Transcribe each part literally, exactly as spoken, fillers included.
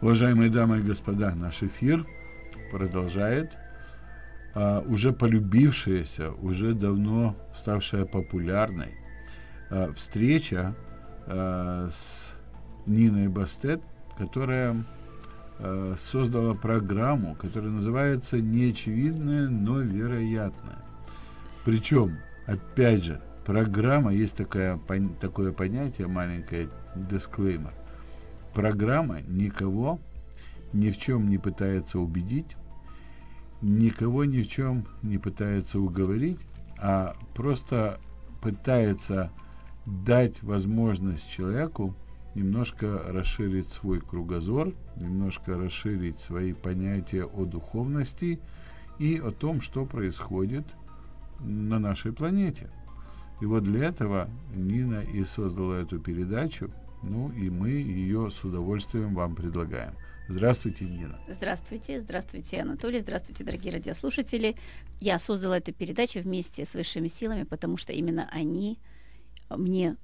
Уважаемые дамы и господа, наш эфир продолжает а, уже полюбившаяся, уже давно ставшая популярной а, встреча а, с Ниной Бастет, которая а, создала программу, которая называется «Неочевидное, но вероятное». Причем, опять же, программа, есть такая, пон, такое понятие маленькое, дисклеймер. Программа никого ни в чем не пытается убедить, никого ни в чем не пытается уговорить, а просто пытается дать возможность человеку немножко расширить свой кругозор, немножко расширить свои понятия о духовности и о том, что происходит на нашей планете. И вот для этого Нина и создала эту передачу, ну и мы ее с удовольствием вам предлагаем. Здравствуйте, Нина. Здравствуйте, здравствуйте, Анатолий, здравствуйте, дорогие радиослушатели. Я создала эту передачу вместе с высшими силами, потому что именно они мне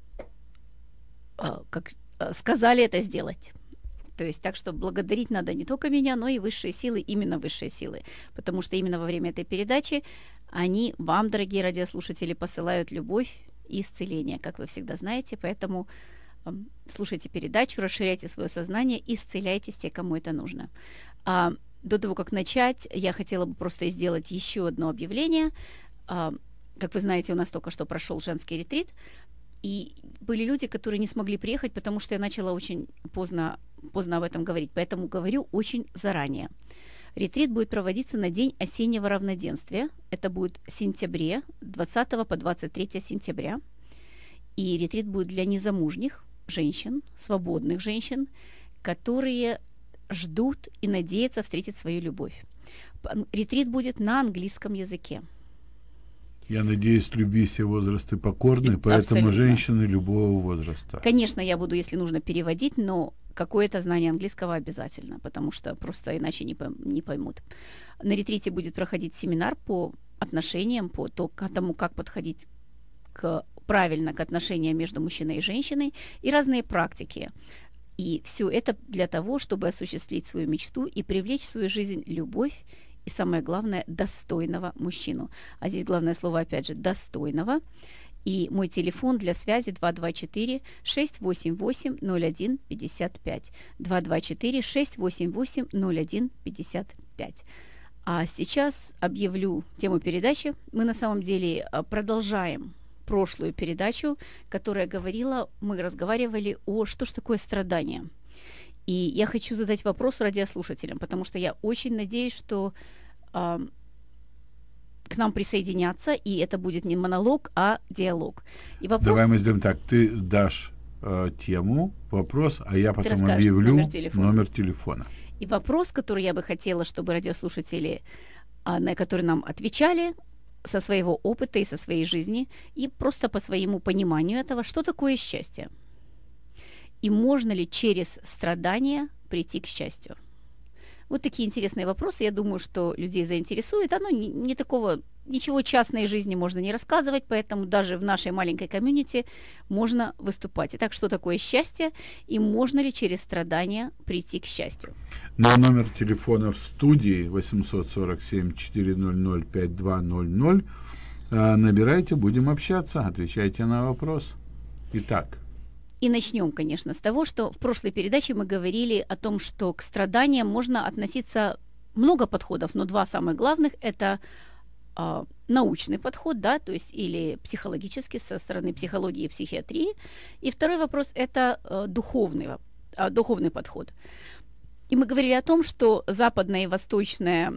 как сказали это сделать. То есть так что благодарить надо не только меня, но и высшие силы, именно высшие силы. Потому что именно во время этой передачи они вам, дорогие радиослушатели, посылают любовь и исцеление, как вы всегда знаете. Поэтому э, слушайте передачу, расширяйте свое сознание, исцеляйтесь те, кому это нужно. А, до того, как начать, я хотела бы просто сделать еще одно объявление. А, как вы знаете, у нас только что прошел женский ретрит, и были люди, которые не смогли приехать, потому что я начала очень поздно, поздно об этом говорить. Поэтому говорю очень заранее. Ретрит будет проводиться на День осеннего равноденствия. Это будет в сентябре, двадцатого по двадцать третье сентября. И ретрит будет для незамужних женщин, свободных женщин, которые ждут и надеются встретить свою любовь. Ретрит будет на английском языке. Я надеюсь, люби все возрасты покорны, поэтому абсолютно. Женщины любого возраста. Конечно, я буду, если нужно, переводить, но какое-то знание английского обязательно, потому что просто иначе не, пойм, не поймут. На ретрите будет проходить семинар по отношениям, по то, к тому, как подходить к, правильно к отношениям между мужчиной и женщиной, и разные практики. И все это для того, чтобы осуществить свою мечту и привлечь в свою жизнь любовь, и самое главное, достойного мужчину. А здесь главное слово, опять же, достойного. И мой телефон для связи два два четыре шесть восемь восемь ноль один пятьдесят пять. два два четыре шесть восемь восемь ноль один пятьдесят пять. А сейчас объявлю тему передачи. Мы на самом деле продолжаем прошлую передачу, которая говорила, мы разговаривали о что ж такое страдание. И я хочу задать вопрос радиослушателям, потому что я очень надеюсь, что э, к нам присоединятся, и это будет не монолог, а диалог. И вопрос... Давай мы сделаем так. Ты дашь э, тему, вопрос, а я потом объявлю номер телефона. номер телефона. И вопрос, который я бы хотела, чтобы радиослушатели, э, на который нам отвечали, со своего опыта и со своей жизни, и просто по своему пониманию этого, что такое счастье. И можно ли через страдания прийти к счастью? Вот такие интересные вопросы. Я думаю, что людей заинтересует. Оно не, не такого, ничего частной жизни можно не рассказывать, поэтому даже в нашей маленькой комьюнити можно выступать. Итак, что такое счастье и можно ли через страдания прийти к счастью? На номер телефона в студии восемь сорок семь четыреста пятьдесят два ноль ноль набирайте, будем общаться, отвечайте на вопрос. Итак. И начнем, конечно, с того, что в прошлой передаче мы говорили о том, что к страданиям можно относиться много подходов, но два самых главных – это э, научный подход, да, то есть или психологический, со стороны психологии и психиатрии. И второй вопрос – это э, духовный, э, духовный подход. И мы говорили о том, что западная и восточная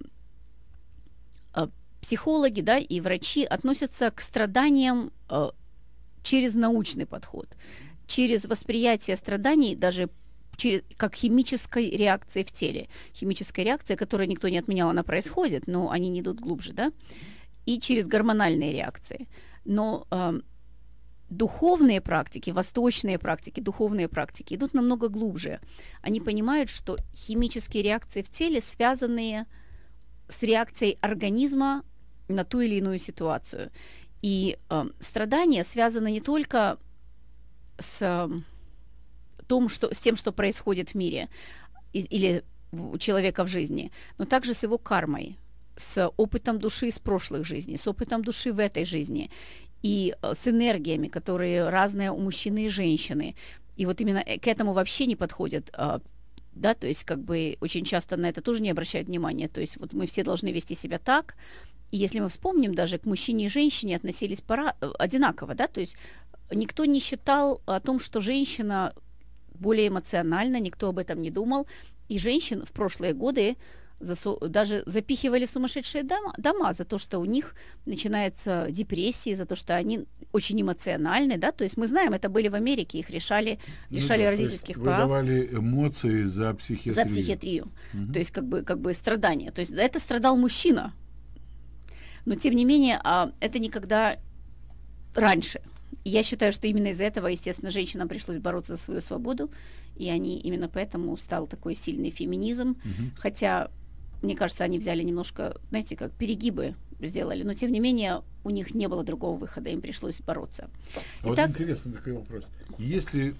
э, психологи, да, и врачи относятся к страданиям э, через научный подход, через восприятие страданий даже через, как химической реакции в теле. Химическая реакция, которую никто не отменял, она происходит, но они не идут глубже, да? И через гормональные реакции. Но э, духовные практики, восточные практики, духовные практики идут намного глубже. Они понимают, что химические реакции в теле связаны с реакцией организма на ту или иную ситуацию. И э, страдания связаны не только с, э, том, что, с тем, что происходит в мире, из, или у человека в жизни, но также с его кармой, с опытом души из прошлых жизней, с опытом души в этой жизни, и с энергиями, которые разные у мужчины и женщины. И вот именно к этому вообще не подходят, да, то есть как бы очень часто на это тоже не обращают внимания. То есть вот мы все должны вести себя так, и если мы вспомним, даже к мужчине и женщине относились пора, одинаково, да, то есть никто не считал о том, что женщина более эмоциональна, никто об этом не думал, и женщин в прошлые годы засу- даже запихивали в сумасшедшие дома, дома за то, что у них начинается депрессия, за то, что они очень эмоциональны, да, то есть мы знаем, это были в Америке, их решали, лишали ну, да, родительских то есть прав. выдавали эмоции за психиатрию. За психиатрию, угу. то есть как бы, как бы страдания, то есть это страдал мужчина, но тем не менее это никогда раньше. И я считаю, что именно из-за этого, естественно, женщинам пришлось бороться за свою свободу, и они именно поэтому стал такой сильный феминизм, угу. Хотя, мне кажется, они взяли немножко, знаете, как перегибы сделали, но тем не менее у них не было другого выхода, им пришлось бороться. А Итак, вот интересный такой вопрос. Если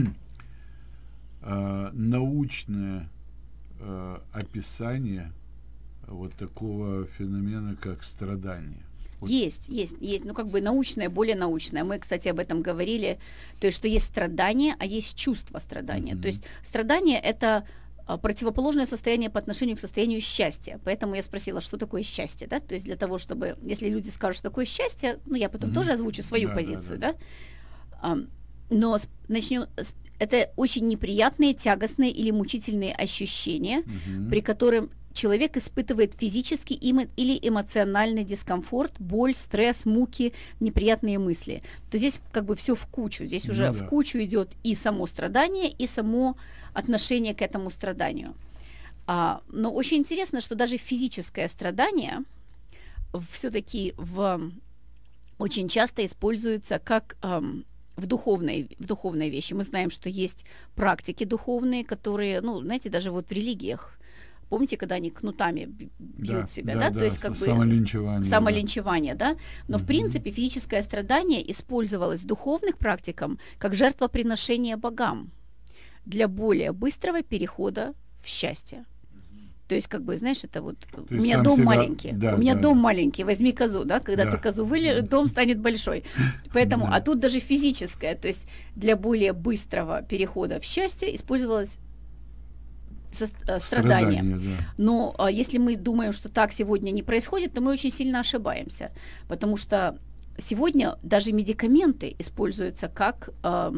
э, научное э, описание вот такого феномена, как страдание? Вот. Есть, есть, есть, ну как бы научное, более научное. Мы, кстати, об этом говорили, то есть, что есть страдание, а есть чувство страдания. Mm-hmm. То есть страдание – это противоположное состояние по отношению к состоянию счастья. Поэтому я спросила, что такое счастье, да? То есть для того, чтобы, если люди скажут, что такое счастье, ну я потом mm-hmm. тоже озвучу свою да, позицию, да? да? да? Но начнем, это очень неприятные, тягостные или мучительные ощущения, mm-hmm. при которых человек испытывает физический или эмоциональный дискомфорт, боль, стресс, муки, неприятные мысли. То здесь как бы все в кучу. Здесь уже ну, да. в кучу идет и само страдание, и само отношение к этому страданию. А, но очень интересно, что даже физическое страдание все-таки в, очень часто используется как эм, в духовной, в духовной вещи. Мы знаем, что есть практики духовные, которые, ну, знаете, даже вот в религиях. Помните, когда они кнутами бьют да, себя, да, да? да, То есть как бы самолинчевание. Самолинчевание, да. да? Но угу. в принципе физическое страдание использовалось в духовных практиках как жертвоприношение богам для более быстрого перехода в счастье. То есть, как бы, знаешь, это вот То у меня дом себя... маленький, да, у меня да. дом маленький, возьми козу, да, когда да. ты козу вылежишь, дом станет большой. Поэтому, да. а тут даже физическое, то есть для более быстрого перехода в счастье использовалось Со, страдания. Страдания, да. Но а, если мы думаем, что так сегодня не происходит, то мы очень сильно ошибаемся. Потому что сегодня даже медикаменты используются как а,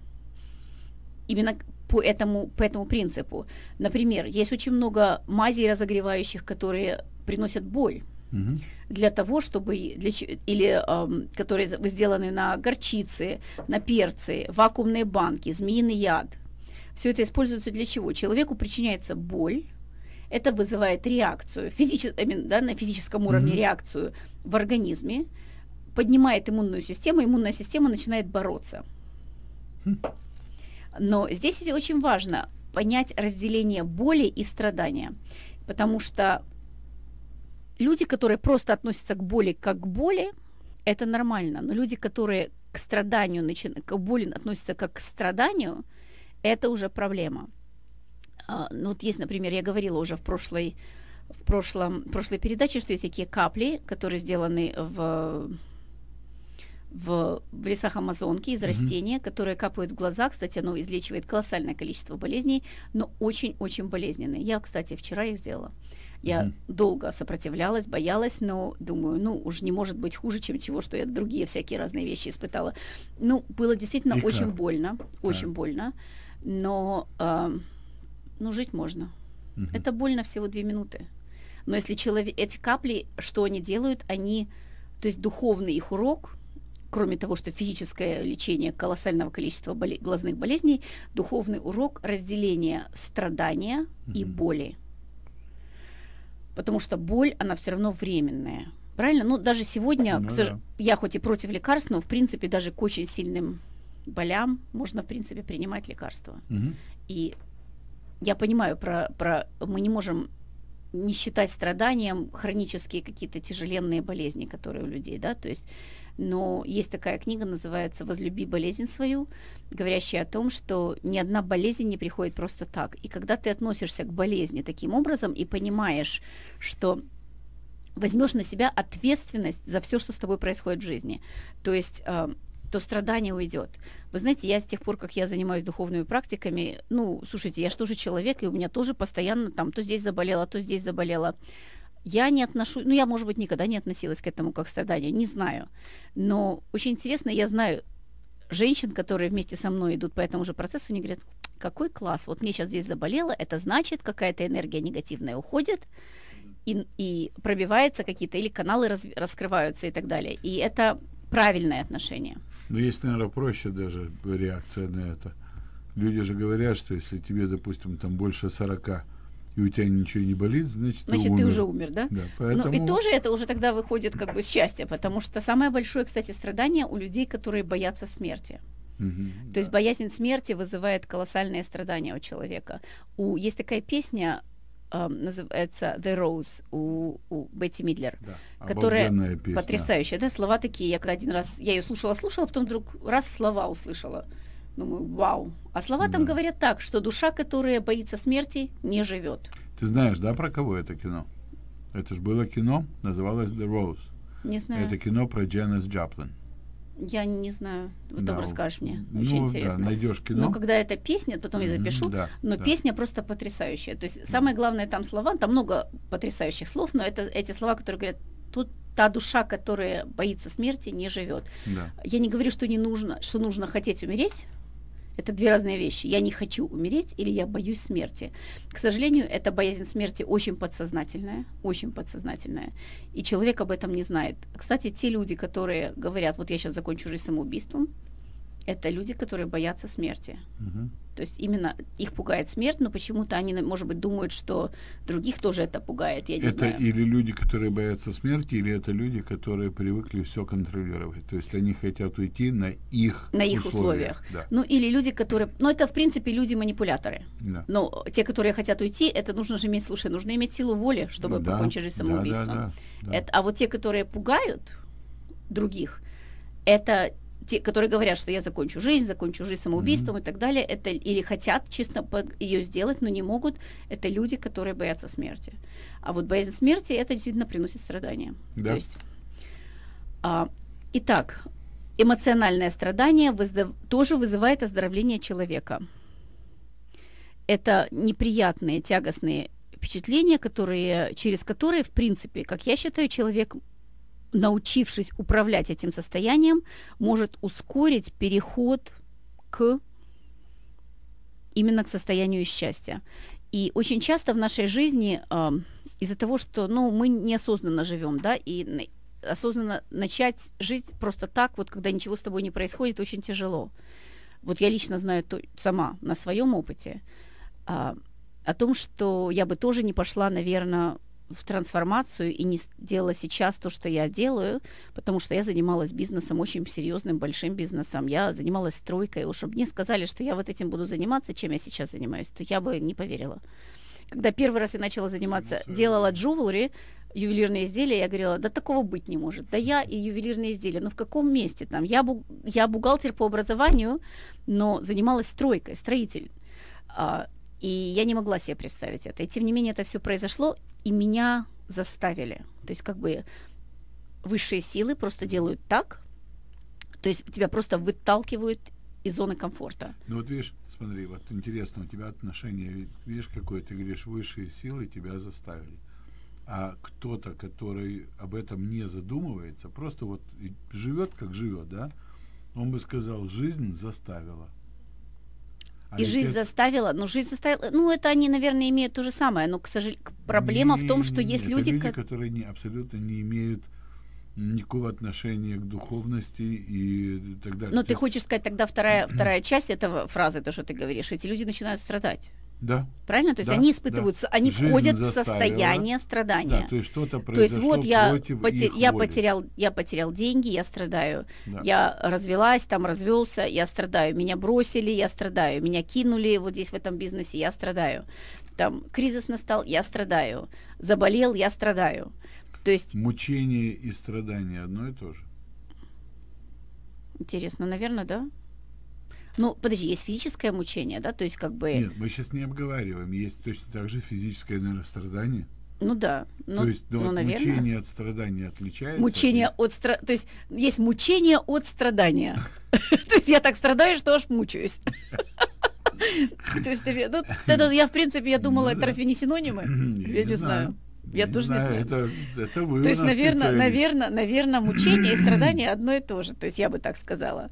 именно по этому, по этому принципу. Например, есть очень много мазей разогревающих, которые приносят боль. Угу. Для того, чтобы, для, или um, которые сделаны на горчице, на перце, вакуумные банки, змеиный яд. Все это используется для чего? Человеку причиняется боль, это вызывает реакцию, физичес, да, на физическом уровне mm-hmm. реакцию в организме, поднимает иммунную систему, иммунная система начинает бороться. Mm-hmm. Но здесь очень важно понять разделение боли и страдания, потому что люди, которые просто относятся к боли как к боли, это нормально, но люди, которые к страданию, к боли относятся как к страданию, это уже проблема. А, ну вот есть, например, я говорила уже в прошлой, в прошлом, прошлой передаче, что есть такие капли, которые сделаны в, в, в лесах Амазонки из mm-hmm. растения, которые капают в глаза. Кстати, оно излечивает колоссальное количество болезней, но очень-очень болезненные. Я, кстати, вчера их сделала. Я mm-hmm. долго сопротивлялась, боялась, но думаю, ну, уж не может быть хуже, чем чего, что я другие всякие разные вещи испытала. Ну, было действительно И очень как? больно, очень да. больно. Но э, ну, жить можно. Угу. Это больно всего две минуты. Но если человек, эти капли, что они делают, они, то есть духовный их урок, кроме того, что физическое лечение колоссального количества боле- глазных болезней, духовный урок разделения страдания угу. и боли. Потому что боль, она все равно временная. Правильно? Ну, даже сегодня, ну, к сож... да. я хоть и против лекарств, но в принципе даже к очень сильным болям можно, в принципе, принимать лекарства. Угу. И я понимаю, про, про мы не можем не считать страданием хронические какие-то тяжеленные болезни, которые у людей, да, то есть но есть такая книга, называется «Возлюби болезнь свою», говорящая о том, что ни одна болезнь не приходит просто так. И когда ты относишься к болезни таким образом и понимаешь, что возьмешь на себя ответственность за все, что с тобой происходит в жизни, то есть э, то страдание уйдет. Вы знаете, я с тех пор, как я занимаюсь духовными практиками, ну, слушайте, я же тоже человек, и у меня тоже постоянно там то здесь заболела, то здесь заболела. Я не отношу, ну, я, может быть, никогда не относилась к этому как к страданию, не знаю. Но очень интересно, я знаю женщин, которые вместе со мной идут по этому же процессу, они говорят, какой класс, вот мне сейчас здесь заболело, это значит, какая-то энергия негативная уходит, и, и пробивается какие-то, или каналы раз, раскрываются и так далее. И это правильное отношение. Но есть, наверное, проще даже реакция на это. Люди же говорят, что если тебе, допустим, там больше сорока, и у тебя ничего не болит, значит, ты значит, умер. ты уже умер, да? Да, поэтому... Ну, и тоже это уже тогда выходит как бы счастье, потому что самое большое, кстати, страдание у людей, которые боятся смерти. Угу, То да. есть боязнь смерти вызывает колоссальные страдания у человека. У, есть такая песня, э, называется «The Rose» у, у Бетти Мидлер, Да, которая песня. потрясающая. Да, слова такие, я когда один раз, я ее слушала-слушала, потом вдруг раз слова услышала. Думаю, вау. А слова Да. там говорят так, что душа, которая боится смерти, не живет. Ты знаешь, да, про кого это кино? Это же было кино, называлось «The Rose». Не знаю. Это кино про Джанис Джоплин. Я не знаю. Потом Да, расскажешь мне. ну, Очень да, интересно. найдешь кино. Но когда это песня, потом я запишу, Мгм, да, но да. песня просто потрясающая. То есть самое главное там слова, там много потрясающих слов, но это эти слова, которые говорят, тут та душа, которая боится смерти, не живет. Да. Я не говорю, что не нужно, что нужно хотеть умереть. Это две разные вещи. Я не хочу умереть или я боюсь смерти. К сожалению, эта боязнь смерти очень подсознательная, очень подсознательная. И человек об этом не знает. Кстати, те люди, которые говорят, вот я сейчас закончу жизнь самоубийством, это люди, которые боятся смерти. Мгм. То есть именно их пугает смерть, но почему-то они, может быть, думают, что других тоже это пугает. Я не Это знаю. или люди, которые боятся смерти, или это люди, которые привыкли все контролировать. То есть они хотят уйти на их На их условиях. Да. Ну, или люди, которые... Ну, это, в принципе, люди-манипуляторы. Да. Но те, которые хотят уйти, это нужно же иметь, слушай, нужно иметь силу воли, чтобы Да, покончить жизнь да, самоубийством. да, да, да. Это, а вот те, которые пугают других, это те, которые говорят, что я закончу жизнь, закончу жизнь самоубийством Мгм. и так далее, это или хотят честно ее сделать, но не могут, это люди, которые боятся смерти. А вот боязнь смерти, это действительно приносит страдания. Да. То есть, а, итак, эмоциональное страдание вызов, тоже вызывает оздоровление человека. Это неприятные, тягостные впечатления, которые, через которые, в принципе, как я считаю, человек, научившись управлять этим состоянием, может ускорить переход к именно к состоянию счастья. И очень часто в нашей жизни э, из-за того, что ну, мы неосознанно живем, да, и на- осознанно начать жить просто так, вот когда ничего с тобой не происходит, очень тяжело. Вот я лично знаю то, сама на своем опыте а, о том, что я бы тоже не пошла, наверное, в трансформацию и не делала сейчас то, что я делаю, потому что я занималась бизнесом, очень серьезным, большим бизнесом. Я занималась стройкой. Уж чтобы мне сказали, что я вот этим буду заниматься, чем я сейчас занимаюсь, то я бы не поверила. Когда первый раз я начала заниматься, делала джувелри, ювелирные изделия, я говорила, да такого быть не может. Да я и ювелирные изделия. Ну в каком месте там? Я, бу- я бухгалтер по образованию, но занималась стройкой, строитель. А, и я не могла себе представить это. И тем не менее это все произошло, и меня заставили. То есть как бы высшие силы просто делают так, то есть тебя просто выталкивают из зоны комфорта. Ну вот видишь, смотри, вот интересно, у тебя отношение, видишь, какое ты говоришь, высшие силы тебя заставили. А кто-то, который об этом не задумывается, просто вот и живет, как живет, да, он бы сказал, жизнь заставила. А И ведь жизнь это- заставила, ну жизнь заставила, ну это они, наверное, имеют то же самое, но, к сожалению, проблема в том, что Не, есть это люди, люди, ко- которые не, абсолютно не имеют никакого отношения к духовности и так далее. ну То ты есть- хочешь сказать тогда вторая, вторая часть этого фразы, то, что ты говоришь, эти люди начинают страдать. Да. Правильно? То есть Да, они да. испытывают, с- они Жизнь входят в заставила. состояние страдания. Да, то есть что-то То есть произошло вот я, против поте- их я, воли. потерял, я потерял деньги, я страдаю. Да. Я развелась, там развелся, я страдаю. Меня бросили, я страдаю. Меня кинули вот здесь в этом бизнесе, я страдаю. Там кризис настал, я страдаю. Заболел, я страдаю. То есть Мучение и страдание одно и то же. Интересно, наверное, да? Ну, подожди, есть физическое мучение, да? То есть как бы... Нет, мы сейчас не обговариваем. Есть точно так же физическое, наверное, страдание. Ну да. Ну, То есть ну, ну, вот наверное. мучение от страдания отличается? Мучение от страдания. То есть есть мучение от страдания. То есть я так страдаю, что аж мучаюсь. То есть я, в принципе, я думала, это разве не синонимы? Я не знаю. Я тоже не знаю. Это, это вы То есть, наверное, наверное, наверное, мучение и страдание одно и то же. То есть я бы так сказала.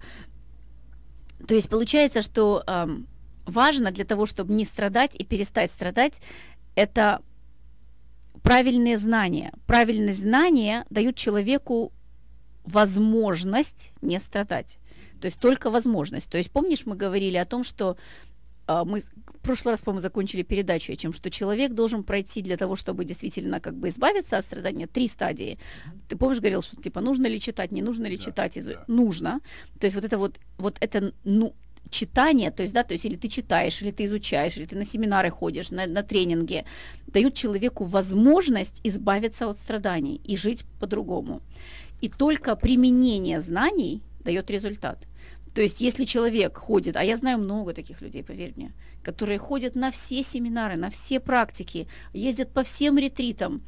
То есть получается, что э, важно для того, чтобы не страдать и перестать страдать, это правильные знания. Правильные знания дают человеку возможность не страдать. То есть только возможность. То есть помнишь, мы говорили о том, что э, мы в прошлый раз, по-моему, закончили передачу о чем, что человек должен пройти для того, чтобы действительно как бы избавиться от страдания, три стадии. Ты помнишь, говорил, что типа нужно ли читать, не нужно ли да, читать? Да. Нужно. То есть вот это вот, вот это, ну, читание, то есть, да, то есть или ты читаешь, или ты изучаешь, или ты на семинары ходишь, на, на тренинги, дают человеку возможность избавиться от страданий и жить по-другому. И только применение знаний дает результат. То есть если человек ходит, а я знаю много таких людей, поверь мне, которые ходят на все семинары, на все практики, ездят по всем ретритам,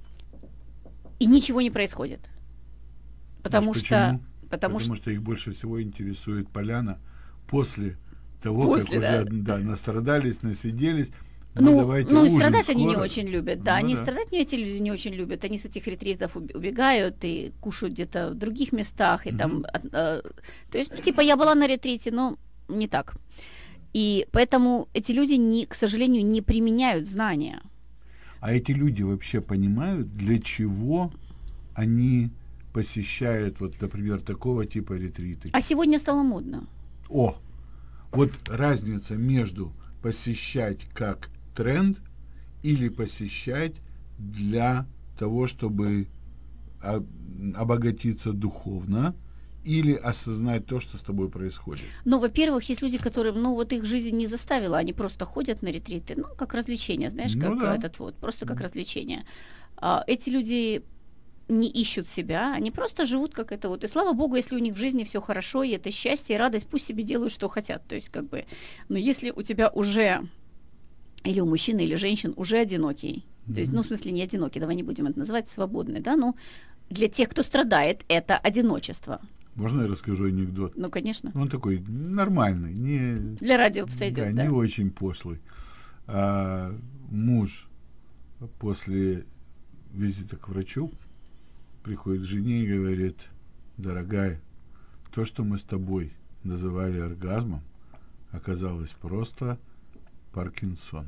и ничего не происходит. Потому Знаешь, что... Потому, потому что... что их больше всего интересует поляна после того, после, как да. уже да, настрадались, насиделись. Ну, ну, давайте ну ужин страдать скоро. Они не очень любят, да, ну, они да. страдать не эти люди не очень любят, они с этих ретритов убегают и кушают где-то в других местах, и mm-hmm. там, э, то есть, ну, типа, я была на ретрите, но не так. И поэтому эти люди, не, к сожалению, не применяют знания. А эти люди вообще понимают, для чего они посещают, вот, например, такого типа ретриты? А сегодня стало модно. О, вот разница между посещать как тренд или посещать для того, чтобы обогатиться духовно или осознать то, что с тобой происходит? Ну, во-первых, есть люди, которые, ну, вот их жизнь не заставила, они просто ходят на ретриты, ну, как развлечение, знаешь, ну, как да. этот вот, просто как развлечение. А, эти люди не ищут себя, они просто живут как это вот. И слава богу, если у них в жизни все хорошо, и это счастье, и радость, пусть себе делают, что хотят. То есть, как бы, но если у тебя уже, или у мужчины, или женщин уже одинокий, mm-hmm. то есть, ну, в смысле, не одинокий, давай не будем это называть, свободный, да, ну, для тех, кто страдает, это одиночество. Можно я расскажу анекдот? Ну, конечно. Он такой нормальный, не... Для радио сойдет, да, да. не очень пошлый. А, муж после визита к врачу приходит к жене и говорит: дорогая, то, что мы с тобой называли оргазмом, оказалось просто Паркинсон.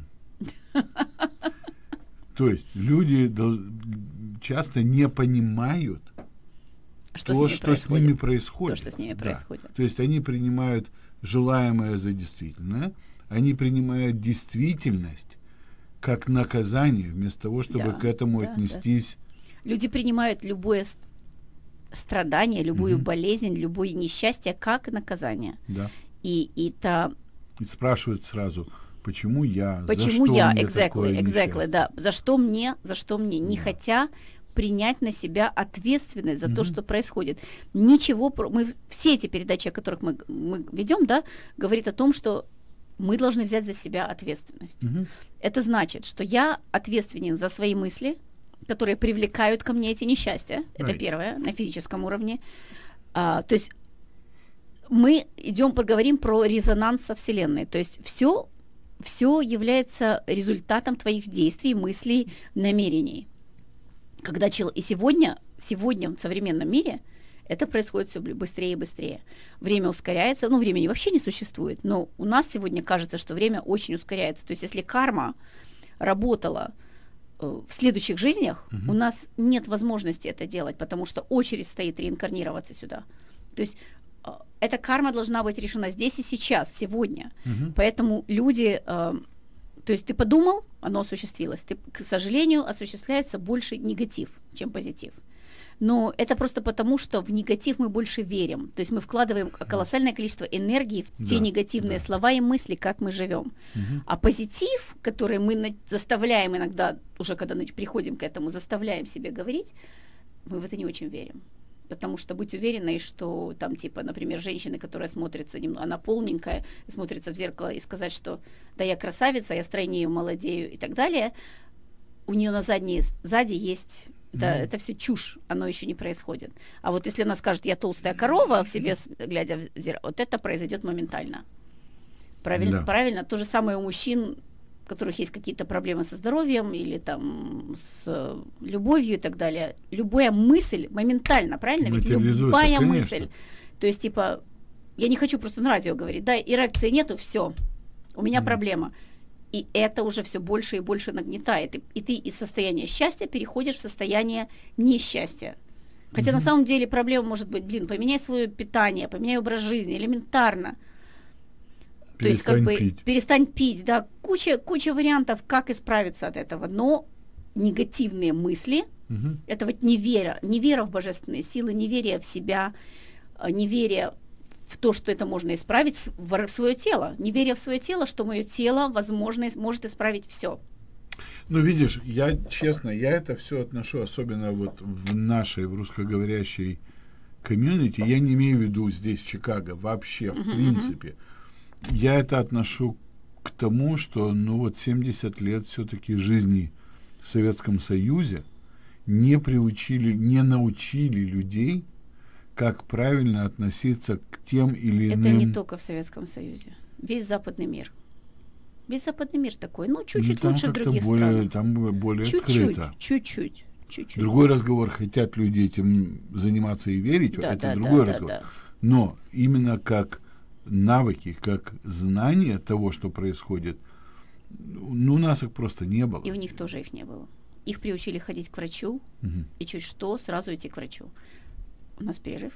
То есть люди часто не понимают что то, с что с ними происходит. То, что с ними происходит. Да. То есть они принимают желаемое за действительное, они принимают действительность как наказание, вместо того, чтобы да, к этому да, отнестись. Да. Люди принимают любое страдание, любую угу. болезнь, любое несчастье как наказание. Да. И, и, та... и спрашивают сразу, почему я, почему за что я, мне exactly, такое exactly, да, за что мне, за что мне, не да. хотя принять на себя ответственность за mm-hmm. то, что происходит. Ничего, мы все эти передачи, о которых мы, мы ведем, да, говорит о том, что мы должны взять за себя ответственность. Mm-hmm. Это значит, что я ответственен за свои мысли, которые привлекают ко мне эти несчастья. Right. Это первое, на физическом уровне. А, то есть мы идем, поговорим про резонанс со Вселенной. То есть все, все является результатом твоих действий, мыслей, намерений. Когда чел... И сегодня, сегодня в современном мире это происходит все быстрее и быстрее. Время ускоряется, ну, времени вообще не существует, но у нас сегодня кажется, что время очень ускоряется. То есть если карма работала э, в следующих жизнях, угу. у нас нет возможности это делать, потому что очередь стоит реинкарнироваться сюда. То есть э, эта карма должна быть решена здесь и сейчас, сегодня. Угу. Поэтому люди... Э, То есть ты подумал, оно осуществилось. Ты, к сожалению, осуществляется больше негатив, чем позитив. Но это просто потому, что в негатив мы больше верим. То есть мы вкладываем колоссальное количество энергии в те да, негативные да. слова и мысли, как мы живем. Угу. А позитив, который мы заставляем иногда, уже когда приходим к этому, заставляем себе говорить, мы в это не очень верим. Потому что быть уверенной, что там, типа, например, женщины, которая смотрится, она полненькая, смотрится в зеркало, и сказать, что да, я красавица, я стройнею, молодею и так далее, у нее на задней, сзади есть, да, mm. это все чушь, оно еще не происходит. А вот если она скажет, я толстая корова, в себе, глядя в зеркало, вот это произойдет моментально. Правильно, yeah. правильно. То же самое у мужчин, у которых есть какие-то проблемы со здоровьем или там с любовью и так далее. Любая мысль моментально, правильно? Ведь любая конечно. мысль. То есть, типа, я не хочу просто на радио говорить, да, эрекции нету, все, у меня mm. проблема. И это уже все больше и больше нагнетает. И, и ты из состояния счастья переходишь в состояние несчастья. Хотя mm-hmm. на самом деле проблема может быть, блин, поменяй свое питание, поменяй образ жизни, элементарно. Перестань То есть, как бы, пить. перестань пить, да, куча, куча вариантов, как исправиться от этого, но негативные мысли, угу. это вот невера, невера в божественные силы, неверие в себя, неверие в то, что это можно исправить, в свое тело, неверие в свое тело, что мое тело, возможно, может исправить все. Ну, видишь, я, честно, я это все отношу, особенно вот в нашей, в русскоговорящей комьюнити, я не имею в виду здесь, в Чикаго, вообще, в uh-huh, принципе. Uh-huh. Я это отношу к тому, что, ну, вот семьдесят лет все-таки жизни в Советском Союзе не приучили, не научили людей, как правильно относиться к тем или иным... Это не только в Советском Союзе. Весь западный мир. Весь западный мир такой. Ну, чуть-чуть ну, лучше в других более, странах. Там более чуть-чуть, открыто. Чуть-чуть, чуть-чуть. Другой разговор, хотят люди этим заниматься и верить, да, это да, другой да, разговор. Да, да. Но именно как навыки, как знание того, что происходит, ну, у нас их просто не было. И у них тоже их не было. Их приучили ходить к врачу, угу. и чуть что, сразу идти к врачу. У нас перерыв.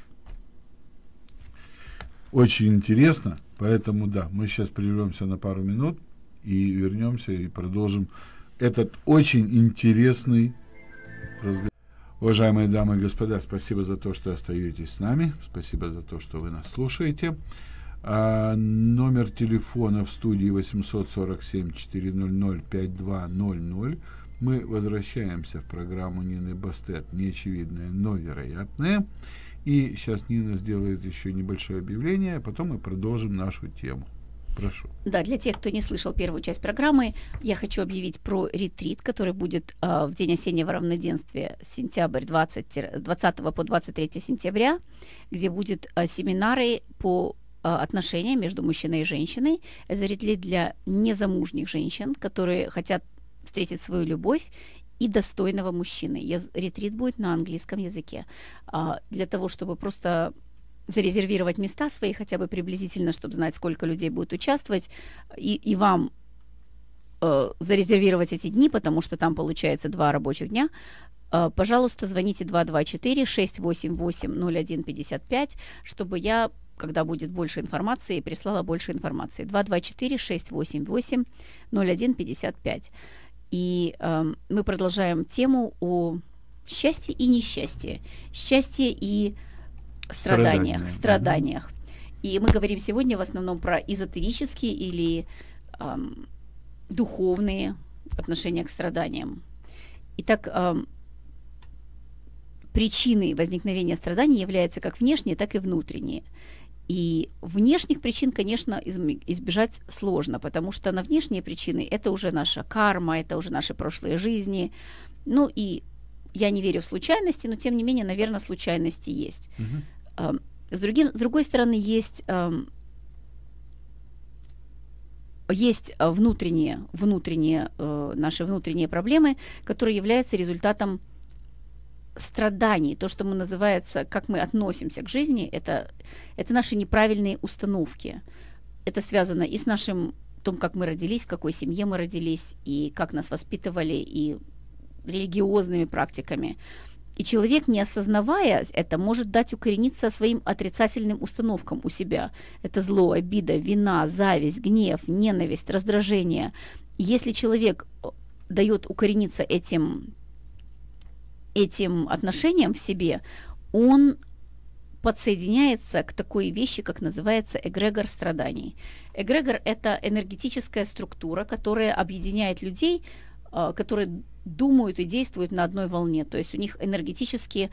Очень интересно, поэтому, да, мы сейчас прервемся на пару минут и вернемся и продолжим этот очень интересный разговор. Уважаемые дамы и господа, спасибо за то, что остаетесь с нами, спасибо за то, что вы нас слушаете. А, номер телефона в студии восемь сорок семь четыреста пятьдесят два ноль ноль. Мы возвращаемся в программу Нины Бастет «Неочевидное, но вероятное». И сейчас Нина сделает еще небольшое объявление, а потом мы продолжим нашу тему. Прошу. Да, для тех, кто не слышал первую часть программы, я хочу объявить про ретрит, который будет э, в день осеннего равноденствия, сентябрь двадцатого по двадцать третье сентября, где будут э, семинары по э, отношениям между мужчиной и женщиной. Это ретрит для незамужних женщин, которые хотят встретить свою любовь и достойного мужчины. Я, ретрит будет на английском языке. А, для того, чтобы просто зарезервировать места свои, хотя бы приблизительно, чтобы знать, сколько людей будет участвовать, и, и вам э, зарезервировать эти дни, потому что там получается два рабочих дня, э, пожалуйста, звоните два два четыре шесть восемь восемь ноль один пятьдесят пять, чтобы я, когда будет больше информации, прислала больше информации. два два четыре шесть восемь восемь ноль один пятьдесят пять. И э, мы продолжаем тему о счастье и несчастье, счастье и страданиях, Страдания. страданиях. И мы говорим сегодня в основном про эзотерические или э, духовные отношения к страданиям. Итак, э, причиной возникновения страданий являются как внешние, так и внутренние. И внешних причин, конечно, избежать сложно, потому что на внешние причины это уже наша карма, это уже наши прошлые жизни. Ну и я не верю в случайности, но тем не менее, наверное, случайности есть. Uh-huh. С, другим, с другой стороны, есть, есть внутренние, внутренние, наши внутренние проблемы, которые являются результатом страданий, то, что мы называется, как мы относимся к жизни, это, это наши неправильные установки. Это связано и с нашим, том, как мы родились, в какой семье мы родились, и как нас воспитывали, и религиозными практиками. И человек, не осознавая это, может дать укорениться своим отрицательным установкам у себя. Это зло, обида, вина, зависть, гнев, ненависть, раздражение. Если человек дает укорениться этим этим отношениям в себе, он подсоединяется к такой вещи, как называется эгрегор страданий. Эгрегор – это энергетическая структура, которая объединяет людей, которые думают и действуют на одной волне. То есть у них энергетически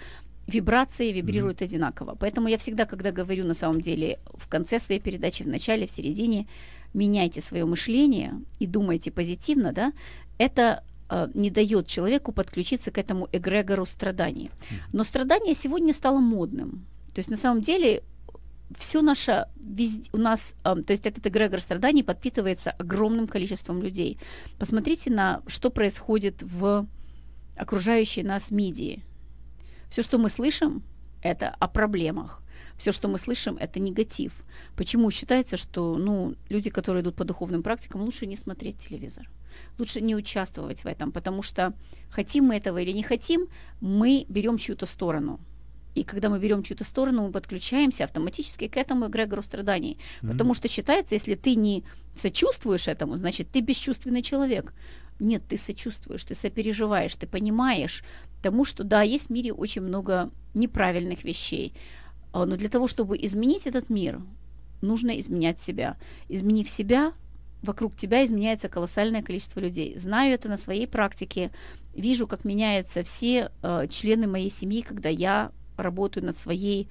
вибрации вибрируют mm-hmm. одинаково. Поэтому я всегда, когда говорю на самом деле в конце своей передачи, в начале, в середине, меняйте свое мышление и думайте позитивно, да, это э, не дает человеку подключиться к этому эгрегору страданий. Mm-hmm. Но страдание сегодня стало модным. То есть на самом деле все наше, везде, у нас, э, то есть этот эгрегор страданий подпитывается огромным количеством людей. Посмотрите на, что происходит в окружающей нас медии. Все, что мы слышим, это о проблемах. Все, что мы слышим, это негатив. Почему считается, что ну, люди, которые идут по духовным практикам, лучше не смотреть телевизор, лучше не участвовать в этом, потому что хотим мы этого или не хотим, мы берем чью-то сторону. И когда мы берем чью-то сторону, мы подключаемся автоматически к этому эгрегору страданий. Mm-hmm. Потому что считается, если ты не сочувствуешь этому, значит, ты бесчувственный человек. Нет, ты сочувствуешь, ты сопереживаешь, ты понимаешь тому, что да, есть в мире очень много неправильных вещей. Но для того, чтобы изменить этот мир, нужно изменять себя. Изменив себя, вокруг тебя изменяется колоссальное количество людей. Знаю это на своей практике. Вижу, как меняются все э, члены моей семьи, когда я работаю над, своей,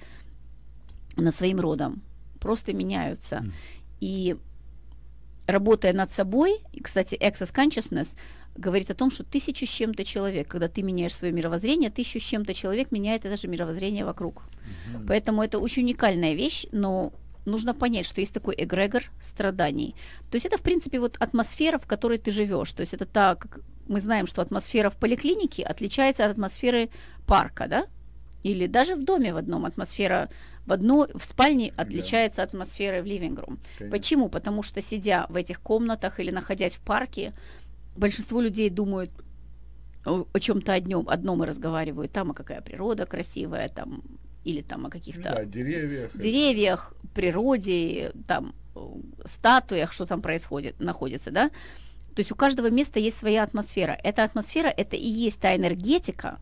над своим родом. Просто меняются. Mm. И работая над собой, и, кстати, Access Consciousness говорит о том, что тысячу с чем-то человек, когда ты меняешь свое мировоззрение, тысячу с чем-то человек меняет это же мировоззрение вокруг. Mm-hmm. Поэтому это очень уникальная вещь, но нужно понять, что есть такой эгрегор страданий. То есть это, в принципе, вот атмосфера, в которой ты живешь. То есть это так, как мы знаем, что атмосфера в поликлинике отличается от атмосферы парка, да? Или даже в доме в одном атмосфера в одной в спальне отличается от атмосферы в living room. Конечно. Почему? Потому что сидя в этих комнатах или находясь в парке, большинство людей думают о, о чем-то одном, одном и разговаривают. Там, а какая природа красивая, там, или там о каких-то да, деревьях, деревьях, природе, там, статуях, что там происходит, находится, да? То есть у каждого места есть своя атмосфера. Эта атмосфера, это и есть та энергетика,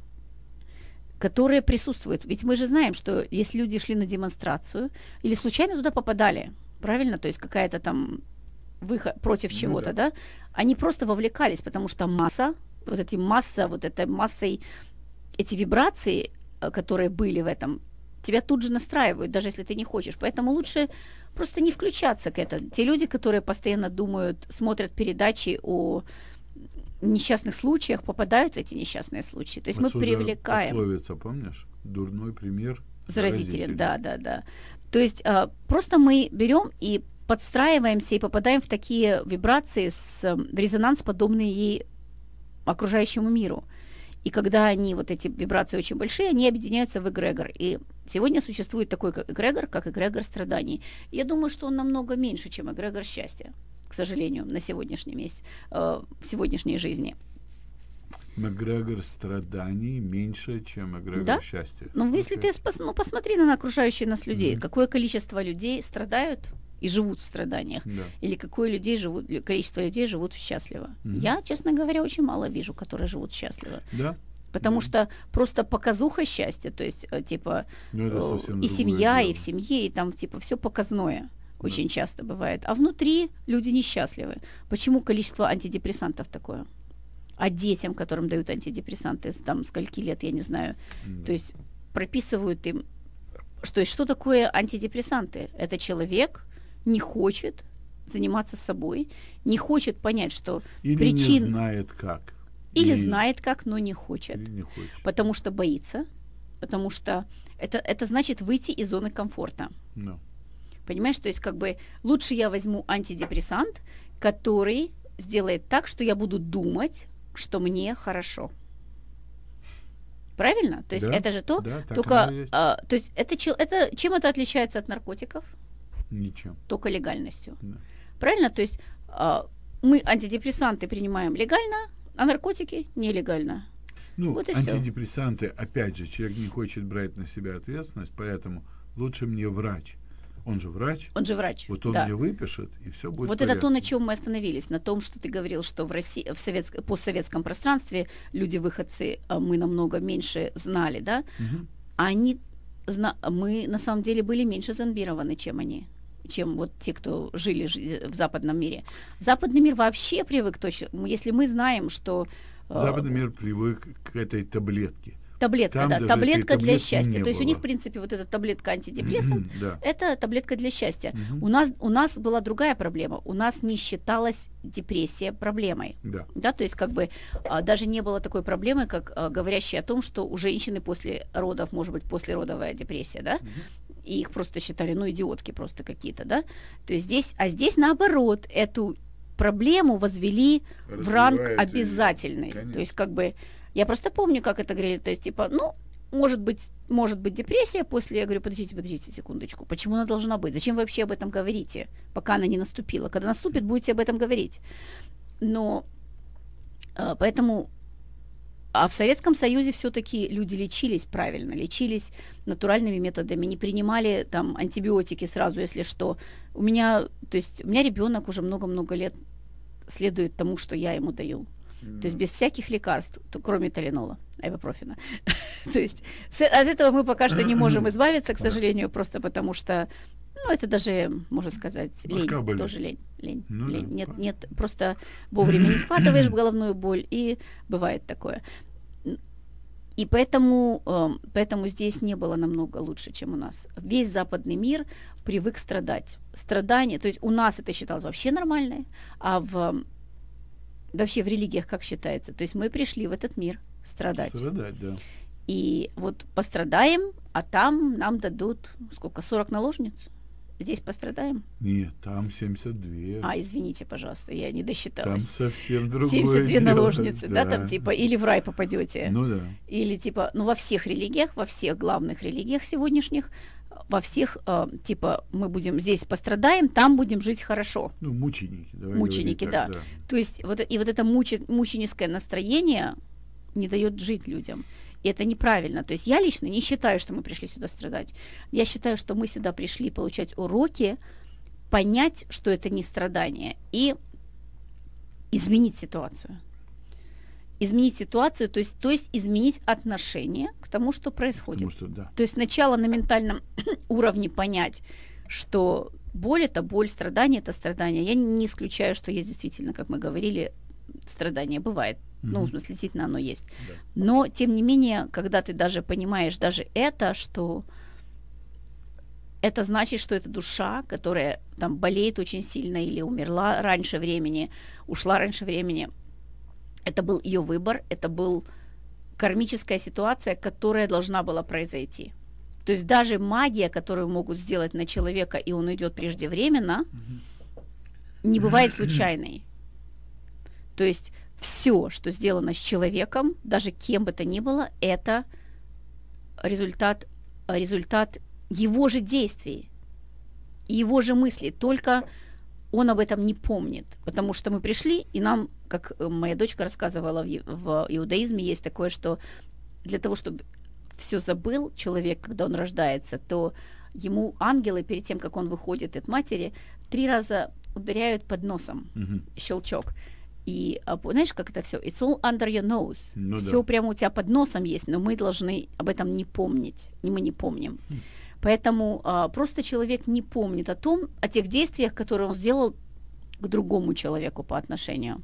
которая присутствует. Ведь мы же знаем, что если люди шли на демонстрацию или случайно туда попадали, правильно, то есть какая-то там выход против ну, чего-то, да. да, они просто вовлекались, потому что масса, вот эти масса, вот этой массой, эти вибрации, которые были в этом, тебя тут же настраивают, даже если ты не хочешь. Поэтому лучше просто не включаться к этому. Те люди, которые постоянно думают, смотрят передачи о несчастных случаях, попадают в эти несчастные случаи. То есть отсюда мы привлекаем. Пословица, помнишь? Дурной пример заразителен. Да, да, да. То есть а, просто мы берем и подстраиваемся и попадаем в такие вибрации, с, в резонанс, подобные ей окружающему миру. И когда они, вот эти вибрации очень большие, они объединяются в эгрегор. И сегодня существует такой эгрегор, как эгрегор страданий. Я думаю, что он намного меньше, чем эгрегор счастья, к сожалению, на сегодняшнем месте, э, в сегодняшней жизни. Эгрегор страданий меньше, чем эгрегор да? счастья. Ну, okay. если ты пос, ну, посмотри на окружающие нас людей, mm-hmm. какое количество людей страдают и живут в страданиях, да. или какое людей живут, количество людей живут счастливо. Mm-hmm. Я, честно говоря, очень мало вижу, которые живут счастливо. Да? Потому да. что просто показуха счастья, то есть, типа, ну, и семья, дело. и в семье, и там, типа, все показное. Очень да. часто бывает. А внутри люди несчастливы. Почему количество антидепрессантов такое? А детям, которым дают антидепрессанты, там, скольки лет, я не знаю, да. то есть прописывают им, что, есть, что такое антидепрессанты? Это человек не хочет заниматься собой, не хочет понять, что или причин... не знает как. Или и... знает как, но не хочет. Или не хочет. Потому что боится, потому что это, это значит выйти из зоны комфорта. No. Понимаешь, то есть как бы лучше я возьму антидепрессант, который сделает так, что я буду думать, что мне хорошо. Правильно? То есть да, это же то, да, только, а, то есть это, это, чем это отличается от наркотиков? Ничем. Только легальностью. Да. Правильно? То есть а, мы антидепрессанты принимаем легально, а наркотики нелегально. Ну, вот антидепрессанты, всё. Опять же, человек не хочет брать на себя ответственность, поэтому лучше мне врач. Он же врач. Он же врач. Вот он да. мне выпишет, и все будет Вот в порядке. это то, на чем мы остановились, на том, что ты говорил, что в России, в советск... постсоветском пространстве люди-выходцы, мы намного меньше знали, да? Угу. Они, зна... мы на самом деле были меньше зомбированы, чем они, чем вот те, кто жили в западном мире. Западный мир вообще привык точно, если мы знаем, что... Западный мир привык к этой таблетке. Таблетка, Там да, даже таблетка этой для таблетки счастья. не То есть у них, было. в принципе, вот эта таблетка антидепрессант, Да. это таблетка для счастья. Мгм. У нас, у нас была другая проблема. У нас не считалась депрессия проблемой. Да. Да, то есть как бы а, даже не было такой проблемы, как а, говорящей о том, что у женщины после родов может быть послеродовая депрессия, да, Мгм. и их просто считали, ну, идиотки просто какие-то, да. То есть здесь, а здесь наоборот, эту проблему возвели в ранг Развивают её, обязательный. конечно. То есть как бы, я просто помню, как это говорили, то есть типа, ну, может быть, может быть депрессия после, я говорю, подождите, подождите секундочку, почему она должна быть? Зачем вы вообще об этом говорите, пока она не наступила? Когда наступит, будете об этом говорить. Но э, поэтому, а в Советском Союзе все-таки люди лечились правильно, лечились натуральными методами, не принимали там антибиотики сразу, если что. У меня, то есть у меня ребенок уже много-много лет следует тому, что я ему даю. То есть без всяких лекарств, то, кроме Таленола, айбупрофена. То есть с, от этого мы пока что не можем избавиться, к сожалению, просто потому что, ну, это даже, можно сказать, лень, Башка болит. тоже лень, лень, Ну лень. да. Нет, нет, просто вовремя не схватываешь головную боль, и бывает такое. И поэтому, э, поэтому здесь не было намного лучше, чем у нас. Весь западный мир привык страдать. Страдание, то есть у нас это считалось вообще нормально, а в вообще в религиях как считается? То есть мы пришли в этот мир страдать. Страдать, да. И вот пострадаем, а там нам дадут, сколько, сорок наложниц? Здесь пострадаем? Нет, там семьдесят два. А, извините, пожалуйста, я не Там досчиталась. совсем другое семьдесят две дело. наложницы, да. да, там типа, или в рай попадете. Ну да. Или типа, ну во всех религиях, во всех главных религиях сегодняшних, во всех, э, типа, мы будем здесь пострадаем, там будем жить хорошо. Ну, мученики. Давай Мученики, говорить так, да. То есть вот, и вот это мучи, мученическое настроение не дает жить людям. И это неправильно. То есть я лично не считаю, что мы пришли сюда страдать. Я считаю, что мы сюда пришли получать уроки, понять, что это не страдание, и изменить ситуацию. Изменить ситуацию, то есть, то есть изменить отношение к тому, что происходит. Потому что, да. То есть сначала на ментальном уровне понять, что боль – это боль, страдание – это страдание. Я не исключаю, что есть действительно, как мы говорили, страдание бывает. Mm-hmm. Ну, в смысле, действительно оно есть. Да. Но, тем не менее, когда ты даже понимаешь даже это, что это значит, что это душа, которая там болеет очень сильно или умерла раньше времени, ушла раньше времени, это был ее выбор, это была кармическая ситуация, которая должна была произойти. То есть даже магия, которую могут сделать на человека, и он уйдет преждевременно, не бывает случайной. То есть все, что сделано с человеком, даже кем бы то ни было, это результат, результат его же действий, его же мыслей, только он об этом не помнит, потому что мы пришли, и нам, как моя дочка рассказывала, в, в иудаизме есть такое, что для того, чтобы все забыл человек, когда он рождается, то ему ангелы перед тем, как он выходит от матери, три раза ударяют под носом, Мгм. щелчок. И знаешь, как это все? It's all under your nose. Ну все да. прямо у тебя под носом есть, но мы должны об этом не помнить, и мы не помним. Поэтому а, просто человек не помнит о том, о тех действиях, которые он сделал к другому человеку по отношению.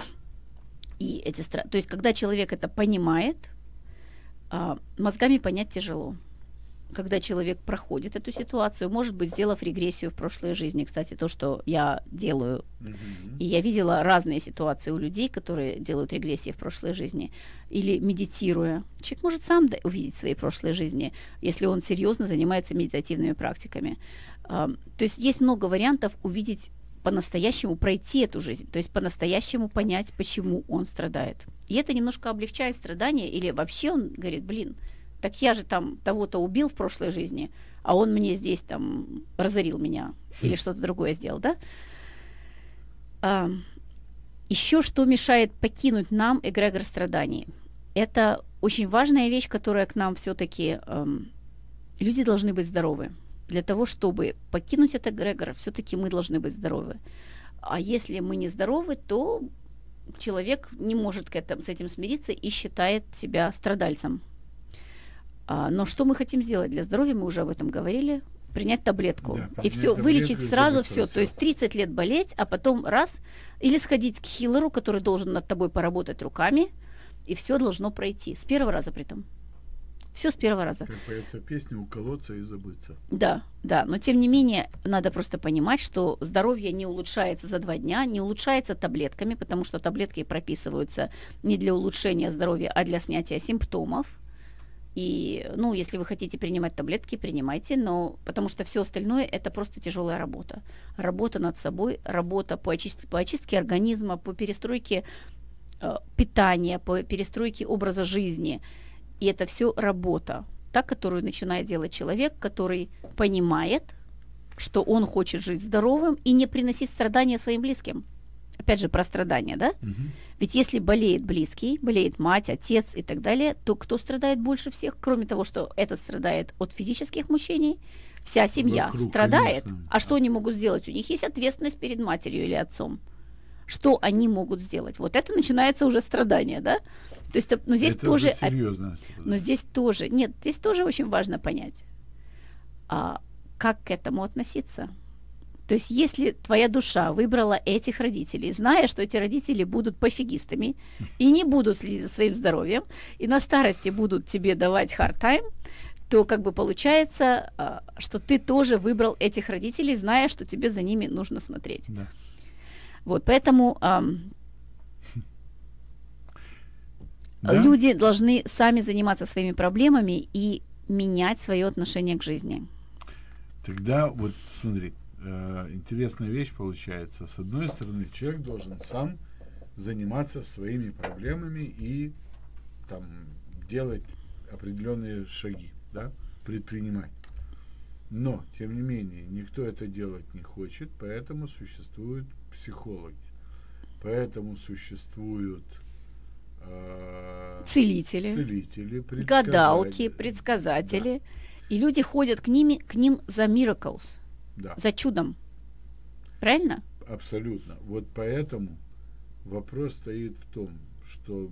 И эти стра... То есть, когда человек это понимает, а, мозгами понять тяжело. Когда человек проходит эту ситуацию, может быть, сделав регрессию в прошлой жизни, кстати, то, что я делаю, Мгм. и я видела разные ситуации у людей, которые делают регрессии в прошлой жизни, или медитируя. Человек может сам да- увидеть свои прошлые жизни, если он серьезно занимается медитативными практиками. А, то есть есть много вариантов увидеть по-настоящему, пройти эту жизнь, то есть по-настоящему понять, почему он страдает. И это немножко облегчает страдания, или вообще он говорит, блин, так я же там того-то убил в прошлой жизни, а он мне здесь там разорил меня или что-то другое сделал, да? А, еще что мешает покинуть нам эгрегор страданий? Это очень важная вещь, которая к нам все-таки... Эм, люди должны быть здоровы. Для того, чтобы покинуть этот эгрегор, все-таки мы должны быть здоровы. А если мы не здоровы, то человек не может к этому, с этим смириться и считает себя страдальцем. А, но что мы хотим сделать для здоровья, мы уже об этом говорили, принять таблетку. Да, и принять все, таблетку вылечить и сразу забыть все. всё. То есть тридцать лет болеть, а потом раз, или сходить к хиллеру, который должен над тобой поработать руками, и все должно пройти. С первого раза при том. Все с первого раза. Как поется песня, уколоться и забыться. Да, да, но тем не менее надо просто понимать, что здоровье не улучшается за два дня, не улучшается таблетками, потому что таблетки прописываются не для улучшения здоровья, а для снятия симптомов. И, ну, если вы хотите принимать таблетки, принимайте, но потому что все остальное это просто тяжелая работа. Работа над собой, работа по очистке, по очистке организма, по перестройке э, питания, по перестройке образа жизни. И это все работа, та, которую начинает делать человек, который понимает, что он хочет жить здоровым и не приносить страдания своим близким. Опять же, про страдания, да? Угу. Ведь если болеет близкий, болеет мать, отец и так далее, то кто страдает больше всех? Кроме того, что этот страдает от физических мучений, вся семья Вокруг, страдает. конечно. А что они могут сделать? У них есть ответственность перед матерью или отцом. Что они могут сделать? Вот это начинается уже страдание, да? То есть, но здесь это тоже, уже серьезно. но здесь тоже, нет, здесь тоже очень важно понять, а, как к этому относиться. То есть, если твоя душа выбрала этих родителей, зная, что эти родители будут пофигистами и не будут следить за своим здоровьем, и на старости будут тебе давать hard time, то как бы получается, а, что ты тоже выбрал этих родителей, зная, что тебе за ними нужно смотреть. Да. Вот, поэтому а, Да? люди должны сами заниматься своими проблемами и менять свое отношение к жизни. Тогда вот смотри, э, интересная вещь получается. С одной стороны, человек должен сам заниматься своими проблемами и там делать определенные шаги, да, предпринимать. Но, тем не менее, никто это делать не хочет, поэтому существуют психологи, поэтому существуют э, Целители, целители, предсказатели. гадалки, предсказатели. Да. И люди ходят к, ними, к ним за miracles, Да. за чудом. Правильно? Абсолютно. Вот поэтому вопрос стоит в том, что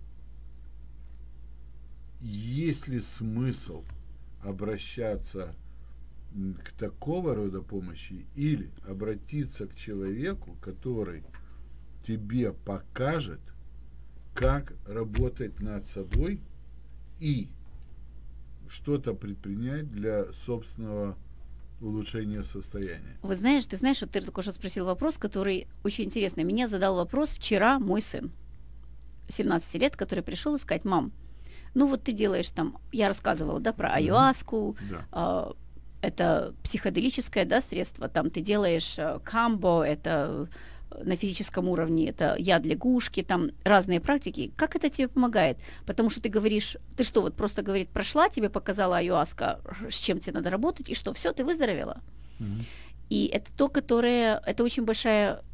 есть ли смысл обращаться к такого рода помощи или обратиться к человеку, который тебе покажет, как работать над собой и что-то предпринять для собственного улучшения состояния. Вы знаешь, ты знаешь, вот ты только что спросил вопрос, который очень интересный. Меня задал вопрос вчера мой сын, семнадцати лет, который пришел искать: мам, ну вот ты делаешь там, я рассказывала, да, про аюаску, Да. а, это психоделическое, да, средство, там ты делаешь а, камбо, это на физическом уровне, это яд лягушки, там разные практики. Как это тебе помогает? Потому что ты говоришь, ты что, вот просто, говорит, прошла, тебе показала аюаска, с чем тебе надо работать, и что, все, ты выздоровела. Мгм. И это то, которое, это очень большая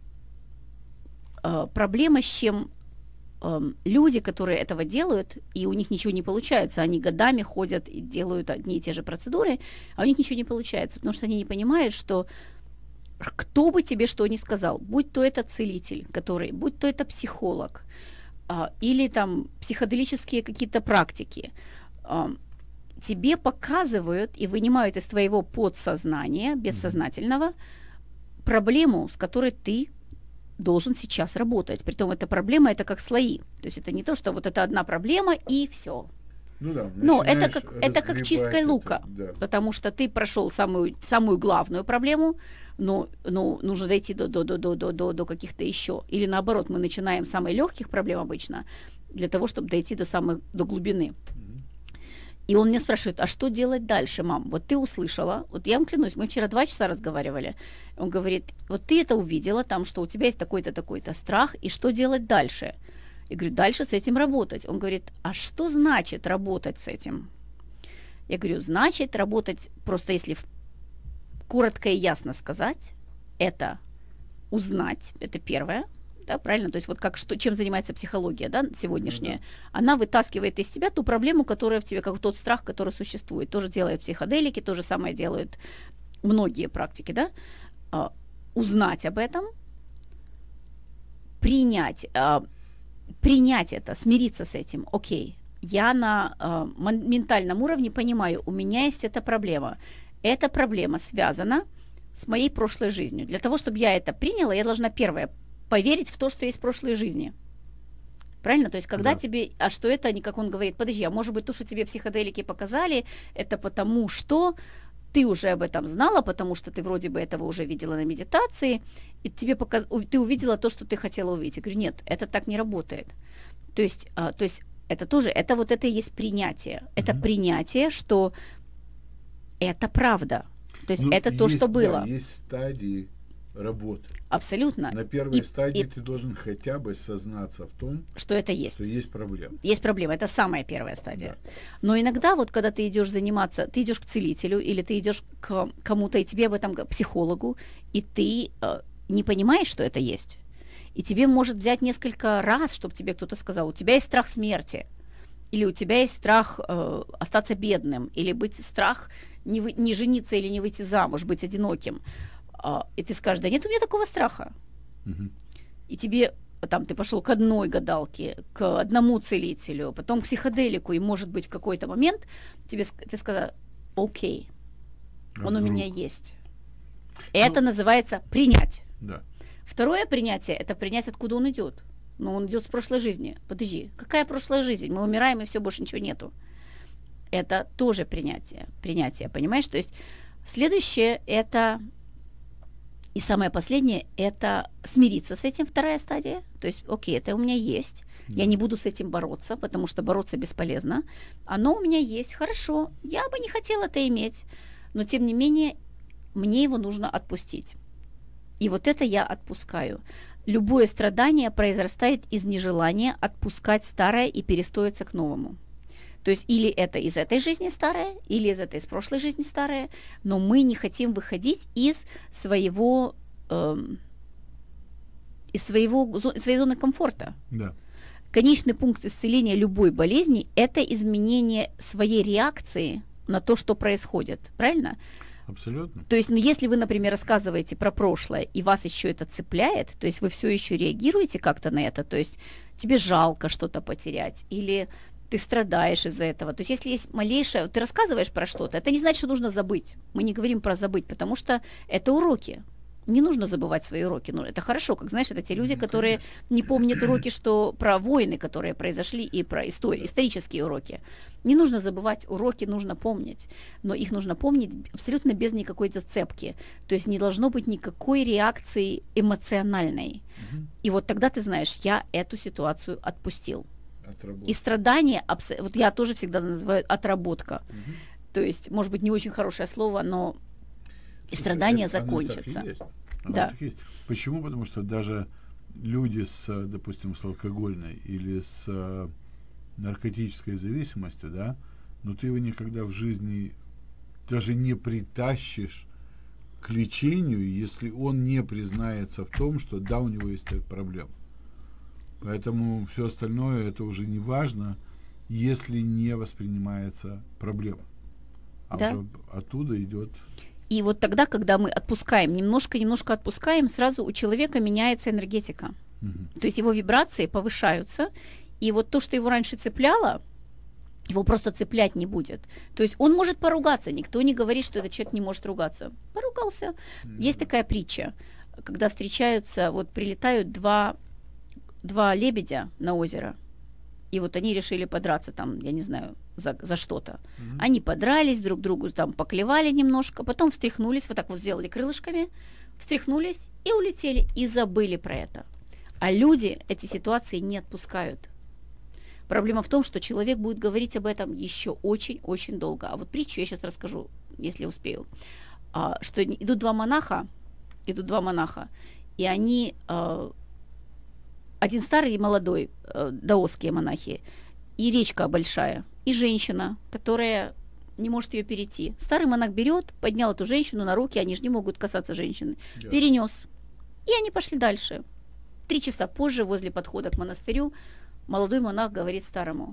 э, проблема, с чем э, люди, которые этого делают, и у них ничего не получается, они годами ходят и делают одни и те же процедуры, а у них ничего не получается, потому что они не понимают, что кто бы тебе что ни сказал, будь то это целитель, который, будь то это психолог, а, или там психоделические какие-то практики, а, тебе показывают и вынимают из твоего подсознания, бессознательного, проблему, с которой ты должен сейчас работать. Притом эта проблема, это как слои. То есть это не то, что вот это одна проблема и все. Ну да, Но это начинаешь как, это как чистка разгребать лука, это, да. потому что ты прошел самую, самую главную проблему, но, но нужно дойти до, до, до, до, до, до, до каких-то еще. Или наоборот, мы начинаем с самых легких проблем обычно, для того, чтобы дойти до самой, до глубины. Мгм. И он меня спрашивает: а что делать дальше, мам? Вот ты услышала, вот я вам клянусь, мы вчера два часа разговаривали. Он говорит: вот ты это увидела, там, что у тебя есть такой-то, такой-то страх, и что делать дальше? Я говорю: дальше с этим работать. Он говорит: а что значит работать с этим? Я говорю: значит работать, просто если в- коротко и ясно сказать, это узнать, это первое, да, правильно? То есть вот как, что, чем занимается психология, да, сегодняшняя, Ну она вытаскивает из тебя ту проблему, которая в тебе, как тот страх, который существует. Тоже делают психоделики, то же самое делают многие практики, да. А, узнать об этом, принять, а, принять это, смириться с этим. Окей, я на а, мон- ментальном уровне понимаю, у меня есть эта проблема. Эта проблема связана с моей прошлой жизнью. Для того, чтобы я это приняла, я должна первое поверить в то, что есть прошлые жизни. правильно? То есть когда Да. тебе, а что это, не как он говорит, подожди, а может быть то, что тебе психоделики показали, это потому что ты уже об этом знала, потому что ты вроде бы этого уже видела на медитации, и тебе показ... ты увидела то, что ты хотела увидеть. Я говорю, нет, это так не работает. То есть, а, то есть это тоже, это вот это и есть принятие. Это Мгм. принятие, что это правда. То есть Ну, это то, есть, что да, было. есть стадии работы. Абсолютно. На первой И- стадии и ты должен хотя бы сознаться в том, что это есть. что есть проблема. Есть проблема, это самая первая стадия. Но иногда вот когда ты идешь заниматься, ты идешь к целителю или ты идешь к кому-то, и тебе об этом, к психологу, и ты э, не понимаешь, что это есть. И тебе может взять несколько раз, чтобы тебе кто-то сказал, у тебя есть страх смерти, или у тебя есть страх э, остаться бедным, или быть страх не, вы, не жениться или не выйти замуж, быть одиноким. А, и ты скажешь, да нет у меня такого страха. Мгм. И тебе там ты пошел к одной гадалке, к одному целителю, потом к психоделику, и, может быть, в какой-то момент тебе ск- ты сказал, окей, А он у вдруг? меня есть. Это Ну, называется принять. Да. Второе принятие – это принять, откуда он идет. Но он идет с прошлой жизни. Подожди, какая прошлая жизнь? Мы умираем, и все, больше ничего нету. Это тоже принятие. Принятие, понимаешь? То есть следующее – это, и самое последнее – это смириться с этим, вторая стадия. То есть, окей, это у меня есть. Я не буду с этим бороться, потому что бороться бесполезно. Оно у меня есть, хорошо. Я бы не хотела это иметь. Но, тем не менее, мне его нужно отпустить. И вот это я отпускаю. Любое страдание произрастает из нежелания отпускать старое и перестроиться к новому. То есть или это из этой жизни старое, или из этой из прошлой жизни старое, но мы не хотим выходить из своего, эм, из своего, зо- из своей зоны комфорта. Да. Конечный пункт исцеления любой болезни – это изменение своей реакции на то, что происходит. Правильно? Абсолютно. То есть, ну, если вы, например, рассказываете про прошлое, и вас еще это цепляет, то есть вы все еще реагируете как-то на это, то есть тебе жалко что-то потерять, или ты страдаешь из-за этого. То есть если есть малейшее, ты рассказываешь про что-то, это не значит, что нужно забыть. Мы не говорим про забыть, потому что это уроки. Не нужно забывать свои уроки. Ну, это хорошо, как знаешь, это те люди, Ну, которые конечно. не помнят уроки, что про войны, которые произошли, и про истории, исторические уроки. Не нужно забывать уроки, нужно помнить. Но их нужно помнить абсолютно без никакой зацепки. То есть не должно быть никакой реакции эмоциональной. Мгм. И вот тогда ты знаешь, я эту ситуацию отпустил. Отработать. И страдание, абс- вот я тоже всегда называю отработка. Мгм. То есть, может быть, не очень хорошее слово, но и Слушай, страдание это- оно закончится. так и есть. Оно Да. так и есть. Почему? Потому что даже люди с, э, допустим, с алкогольной или с э, наркотической зависимостью, да, но ты его никогда в жизни даже не притащишь к лечению, если он не признается в том, что да, у него есть эта проблема. Поэтому все остальное это уже не важно, если не воспринимается проблема. А Да. уже оттуда идет. И вот тогда, когда мы отпускаем, немножко-немножко отпускаем, сразу у человека меняется энергетика. Мгм. То есть его вибрации повышаются, и вот то, что его раньше цепляло, его просто цеплять не будет. То есть он может поругаться, никто не говорит, что этот человек не может ругаться. Поругался. Есть такая притча, когда встречаются, вот прилетают два, два лебедя на озеро, и вот они решили подраться там, я не знаю, за, за что-то. Мгм. Они подрались, друг другу там поклевали немножко, потом встряхнулись, вот так вот сделали крылышками, встряхнулись и улетели, и забыли про это. А люди эти ситуации не отпускают. Проблема в том, что человек будет говорить об этом еще очень-очень долго. А вот притчу я сейчас расскажу, если успею. А, что идут два монаха, идут два монаха, и они, а, один старый и молодой, а, даосские монахи, и речка большая, и женщина, которая не может ее перейти. Старый монах берет, поднял эту женщину на руки, они же не могут касаться женщины, Да. перенес. И они пошли дальше. Три часа позже, возле подхода к монастырю, молодой монах говорит старому: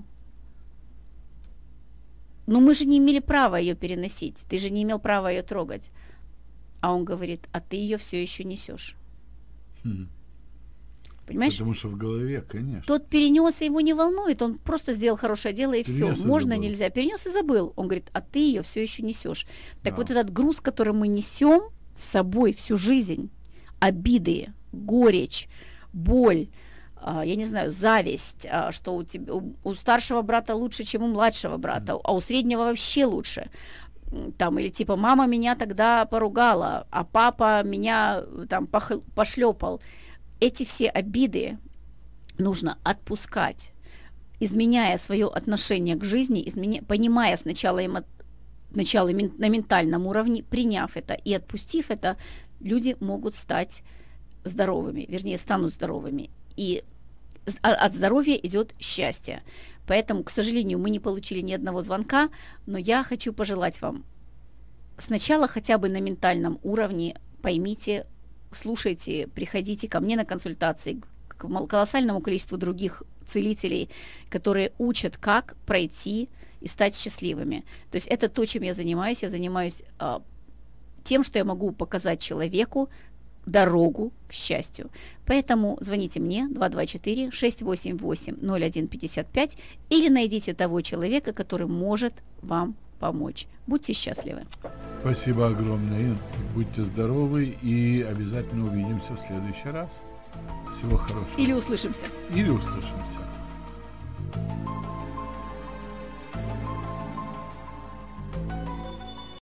ну мы же не имели права ее переносить, ты же не имел права ее трогать. А он говорит: а ты ее все еще несешь. Мгм. Понимаешь? Потому что в голове, конечно. Тот перенес, и его не волнует, он просто сделал хорошее дело, и все. Перенес и Можно, забыл. нельзя. Перенес и забыл. Он говорит: а ты ее все еще несешь. Так Да. вот этот груз, который мы несем с собой всю жизнь, обиды, горечь, боль, а, я не знаю, зависть, а, что у, тебя, у, у старшего брата лучше, чем у младшего брата, а у среднего вообще лучше. Там, или типа мама меня тогда поругала, а папа меня там пошлепал. Эти все обиды нужно отпускать, изменяя свое отношение к жизни, изменя, понимая сначала, эмо, сначала на ментальном уровне, приняв это и отпустив это, люди могут стать здоровыми, вернее, станут здоровыми. И от здоровья идет счастье. Поэтому, к сожалению, мы не получили ни одного звонка, но я хочу пожелать вам сначала хотя бы на ментальном уровне поймите, слушайте, приходите ко мне на консультации, к колоссальному количеству других целителей, которые учат, как пройти и стать счастливыми. То есть это то, чем я занимаюсь. Я занимаюсь а, тем, что я могу показать человеку дорогу к счастью. Поэтому звоните мне два два четыре шесть восемь восемь ноль один пятьдесят пять или найдите того человека, который может вам помочь. Будьте счастливы. Спасибо огромное. Будьте здоровы и обязательно увидимся в следующий раз. Всего хорошего. Или услышимся. Или услышимся.